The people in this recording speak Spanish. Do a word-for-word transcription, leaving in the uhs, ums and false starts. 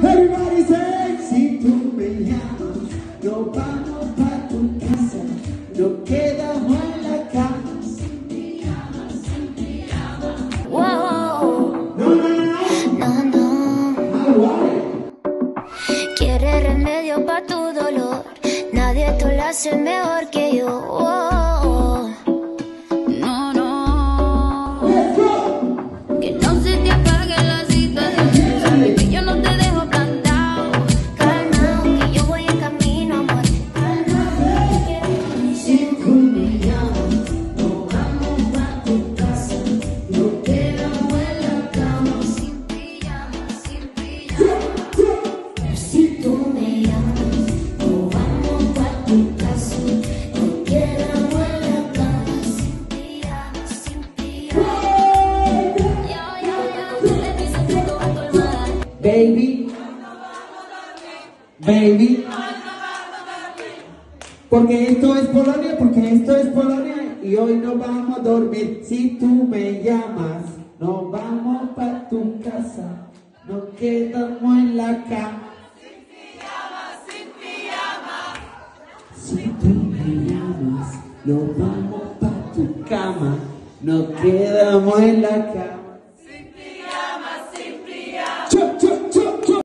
Everybody say, si tú me llamas, nos vamos pa' tu casa, nos quedamos en la cama. Sin pijama, sin pijama. Wow. No, no, no, No, no. no. Why? Quiere remedio pa' tu dolor. Nadie te lo hace mejor que yo. Wow. No, no. Let's go. Que no se te apague la situación. Sabes que yo no te dejo plantado. Calmao, que yo voy en camino, amor. Calmao, que Si tú me llamas, nos vamos pa' tu casa, nos quedamos en la cama. sin pijama, sin pijama. Si tú me llamas, nos vamos pa' tu casa, nos quedamos en la cama. Sin pijama, sin pijama. Yo, yo, yo, tú le dices todo a tu almohada. Baby, baby, porque esto es Polonia, porque esto es Polonia y hoy nos vamos a dormir. Si tú me llamas, nos vamos pa' tu casa, nos quedamos en la cama. Si tú me llamas, nos vamos pa' tu cama, nos quedamos en la cama.